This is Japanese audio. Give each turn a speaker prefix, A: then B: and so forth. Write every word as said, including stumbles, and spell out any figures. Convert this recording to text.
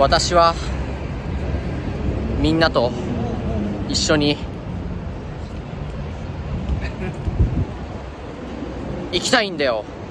A: 私はみんなと一緒に行きたいんだよ。